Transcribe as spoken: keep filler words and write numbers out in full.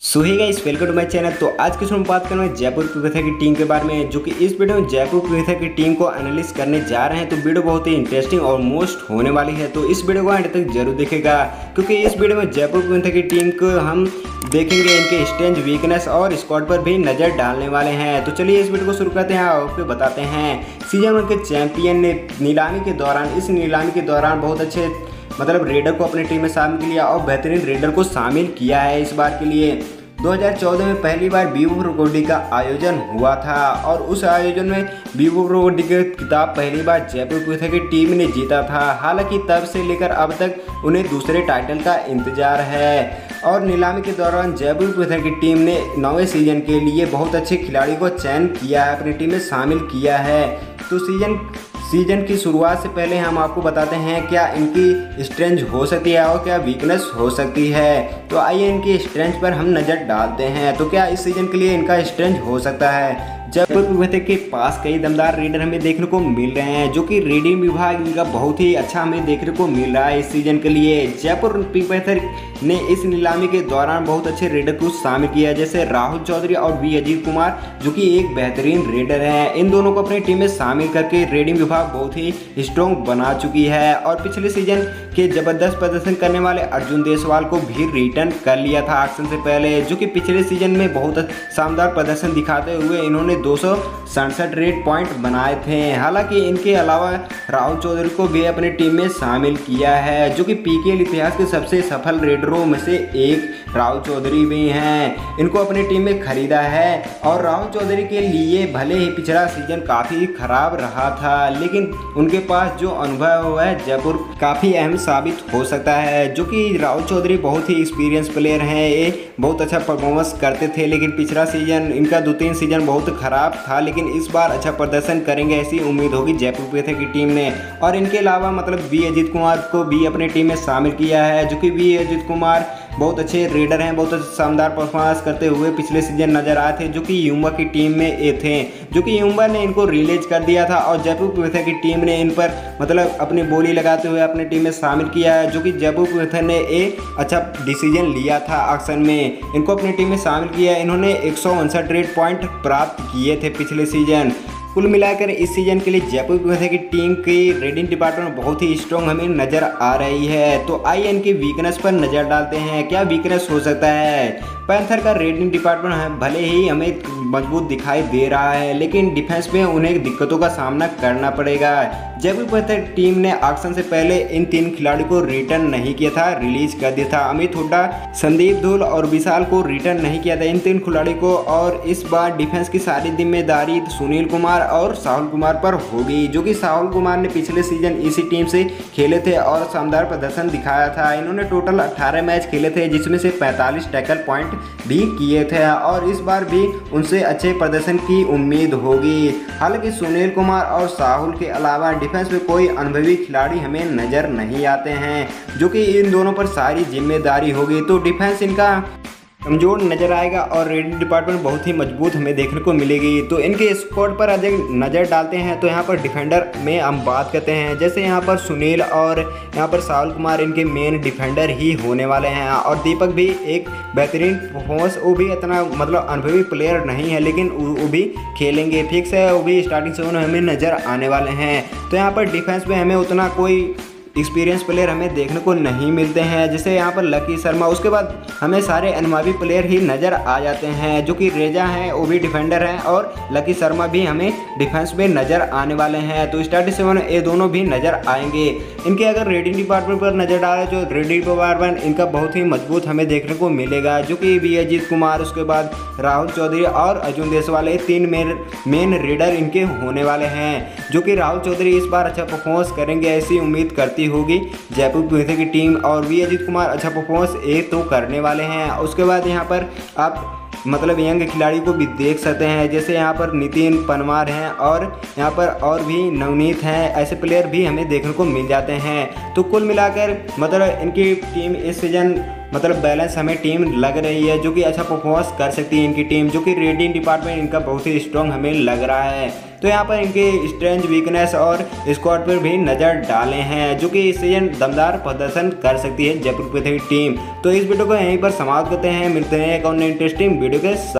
So hey guys, welcome to my channel. तो आज के में बात करेंगे जयपुर क्रिकेट की टीम के बारे में, जो कि इस वीडियो में जयपुर क्रिकेट की टीम को एनालिसिस करने जा रहे हैं। तो वीडियो बहुत ही इंटरेस्टिंग और मोस्ट होने वाली है, तो इस वीडियो को एंड तक जरूर देखेगा, क्योंकि इस वीडियो में जयपुर क्रिकेट की टीम को हम देखेंगे इनके स्ट्रेंथ, वीकनेस और स्क्वाड पर भी नज़र डालने वाले हैं। तो चलिए इस वीडियो को शुरू करते हैं और आपको बताते हैं सीजन वन के चैंपियन ने नीलामी के दौरान इस नीलामी के दौरान बहुत अच्छे मतलब रेडर को अपनी टीम में शामिल किया और बेहतरीन रेडर को शामिल किया है। इस बार के लिए दो हज़ार चौदह में पहली बार विवो प्रो कबड्डी का आयोजन हुआ था और उस आयोजन में विवो प्रो कबड्डी का खिताब पहली बार जयपुर क्रिकेट की टीम ने जीता था। हालांकि तब से लेकर अब तक उन्हें दूसरे टाइटल का इंतजार है और नीलामी के दौरान जयपुर क्रिकेट की टीम ने नौवें सीजन के लिए बहुत अच्छे खिलाड़ी को चयन किया है, अपनी टीम में शामिल किया है। तो सीजन सीजन की शुरुआत से पहले हम आपको बताते हैं क्या इनकी स्ट्रेंथ हो सकती है और क्या वीकनेस हो सकती है। तो आइए इनकी स्ट्रेंथ पर हम नज़र डालते हैं। तो क्या इस सीजन के लिए इनका स्ट्रेंथ हो सकता है? जयपुर क्रिकेट के पास कई दमदार रेडर हमें देखने को मिल रहे हैं, जो कि रेडिंग विभाग इनका बहुत ही अच्छा हमें देखने को मिल रहा है इस सीजन के लिए। जयपुर क्रिकेट ने इस नीलामी के दौरान बहुत अच्छे रेडर को शामिल किया, जैसे राहुल चौधरी और वी अजीत कुमार, जो कि एक बेहतरीन रेडर हैं। इन दोनों को अपनी टीम में शामिल करके रेडिंग विभाग बहुत ही स्ट्रॉन्ग बना चुकी है और पिछले सीजन के जबरदस्त प्रदर्शन करने वाले अर्जुन देसवाल को भी रिटर्न कर लिया था ऑक्शन से पहले, जो कि पिछले सीजन में बहुत शानदार प्रदर्शन दिखाते हुए इन्होंने दो सौ सड़सठ रेड पॉइंट बनाए थे। हालांकि इनके अलावा राहुल चौधरी को भी अपनी टीम में शामिल किया है, जो कि पीकेएल इतिहास के सबसे सफल रेडरों में से एक राहुल चौधरी भी हैं। इनको अपनी टीम में खरीदा है और राहुल चौधरी के लिए भले ही पिछला सीजन काफ़ी खराब रहा था, लेकिन उनके पास जो अनुभव है जयपुर काफ़ी अहम साबित हो सकता है। जो कि राहुल चौधरी बहुत ही एक्सपीरियंस प्लेयर हैं, ये बहुत अच्छा परफॉर्मेंस करते थे, लेकिन पिछला सीजन इनका दो तीन सीजन बहुत खराब था, लेकिन इस बार अच्छा प्रदर्शन करेंगे ऐसी उम्मीद होगी जयपुर क्रिकेट की टीम ने। और इनके अलावा मतलब वी अजीत कुमार को भी अपनी टीम में शामिल किया है, जो कि वी अजीत कुमार बहुत अच्छे रेडर हैं, बहुत अच्छे शानदार परफॉर्मेंस करते हुए पिछले सीजन नजर आए थे, जो कि युवा की टीम में ये थे, जो कि युवा ने इनको रिलीज कर दिया था और जयपुर क्रिकेट की टीम ने इन पर मतलब अपनी बोली लगाते हुए अपनी टीम में शामिल किया है। जो कि जयपुर क्रिकेट ने एक अच्छा डिसीजन लिया था ऑक्शन में, इनको अपनी टीम में शामिल किया। इन्होंने एक सौ उनसठ रेड पॉइंट प्राप्त किए थे पिछले सीजन। कुल मिलाकर इस सीजन के लिए जयपुर क्रिकेट की टीम की रेडिंग डिपार्टमेंट बहुत ही स्ट्रॉन्ग हमें नज़र आ रही है। तो आइए इनकी वीकनेस पर नज़र डालते हैं, क्या वीकनेस हो सकता है। पैंथर का रेडिंग डिपार्टमेंट है भले ही हमें मजबूत दिखाई दे रहा है, लेकिन डिफेंस में उन्हें दिक्कतों का सामना करना पड़ेगा। जयपुर क्रिकेट टीम ने ऑक्शन से पहले इन तीन खिलाड़ियों को रिटर्न नहीं किया था, रिलीज कर दिया था। अमित हुड्डा, संदीप धूल और विशाल को रिटर्न नहीं किया था, इन तीन खिलाड़ियों को। और इस बार डिफेंस की सारी जिम्मेदारी सुनील कुमार और साहुल कुमार पर होगी, जो कि साहुल कुमार ने पिछले सीजन इसी टीम से खेले थे और शानदार प्रदर्शन दिखाया था। इन्होंने टोटल अठारह मैच खेले थे, जिसमें से पैंतालीस टैकल पॉइंट भी किए थे और इस बार भी उनसे अच्छे प्रदर्शन की उम्मीद होगी। हालांकि सुनील कुमार और साहुल के अलावा डिफेंस में कोई अनुभवी खिलाड़ी हमें नज़र नहीं आते हैं, जो कि इन दोनों पर सारी जिम्मेदारी होगी। तो डिफेंस इनका कमजोर नज़र आएगा और रेडिंग डिपार्टमेंट बहुत ही मजबूत हमें देखने को मिलेगी। तो इनके स्क्वाड पर अगर नज़र डालते हैं तो यहाँ पर डिफेंडर में हम बात करते हैं, जैसे यहाँ पर सुनील और यहाँ पर साहुल कुमार इनके मेन डिफेंडर ही होने वाले हैं और दीपक भी एक बेहतरीन परफॉर्मेंस, वो भी इतना मतलब अनुभवी प्लेयर नहीं है, लेकिन वो भी खेलेंगे फिक्स है, वो भी स्टार्टिंग से हमें नज़र आने वाले हैं। तो यहाँ पर डिफेंस में हमें उतना कोई एक्सपीरियंस प्लेयर हमें देखने को नहीं मिलते हैं, जैसे यहाँ पर लकी शर्मा। उसके बाद हमें सारे अनुभवी प्लेयर ही नज़र आ जाते हैं, जो कि रेजा हैं वो भी डिफेंडर हैं और लकी शर्मा भी हमें डिफेंस में नज़र आने वाले हैं। तो स्टार्टिंग सेवन ये दोनों भी नज़र आएंगे। इनके अगर रेडिंग डिपार्टमेंट पर नज़र डालें तो रेडिंग डिपार्टमेंट इनका बहुत ही मजबूत हमें देखने को मिलेगा, जो कि वी अजीत कुमार, उसके बाद राहुल चौधरी और अर्जुन देसवाल, ये तीन मेन मेन रेडर इनके होने वाले हैं। जो कि राहुल चौधरी इस बार अच्छा परफॉर्मेंस करेंगे ऐसी उम्मीद करती होगी जयपुर क्रिकेट की टीम, और वी अजीत कुमार अच्छा परफॉर्मेंस ये तो करने वाले हैं। उसके बाद यहाँ पर आप मतलब यंग खिलाड़ी को भी देख सकते हैं, जैसे यहाँ पर नितिन पनवार हैं और यहाँ पर और भी नवनीत हैं, ऐसे प्लेयर भी हमें देखने को मिल जाते हैं। तो कुल मिलाकर मतलब इनकी टीम इस सीजन मतलब बैलेंस हमें टीम लग रही है, जो कि अच्छा परफॉर्मेंस कर सकती है इनकी टीम, जो कि रेडिंग डिपार्टमेंट इनका बहुत ही स्ट्रॉन्ग हमें लग रहा है। तो यहाँ पर इनके स्ट्रेंथ, वीकनेस और स्क्वाड पर भी नज़र डाले हैं, जो कि इस सीजन दमदार प्रदर्शन कर सकती है जयपुर पृथ्वी टीम। तो इस वीडियो को यहीं पर समाप्त करते हैं, मिलते हैं एक और इंटरेस्टिंग वीडियो के साथ।